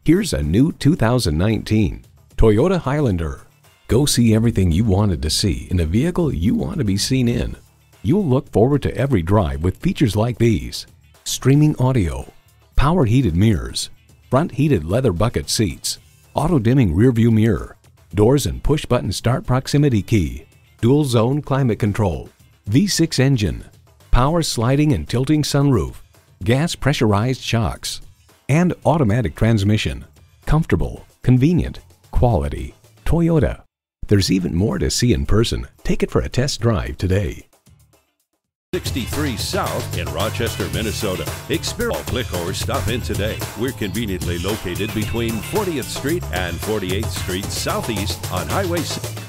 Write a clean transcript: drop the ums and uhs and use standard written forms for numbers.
Here's a new 2019 Toyota Highlander. Go see everything you wanted to see in a vehicle you want to be seen in. You'll look forward to every drive with features like these: streaming audio, power heated mirrors, front heated leather bucket seats, auto dimming rear view mirror, doors and push button start proximity key, dual zone climate control, V6 engine, power sliding and tilting sunroof, gas pressurized shocks, and automatic transmission. Comfortable, convenient, quality. Toyota. There's even more to see in person. Take it for a test drive today. 63 South in Rochester, Minnesota. Click or stop in today. We're conveniently located between 40th Street and 48th Street Southeast on Highway 6.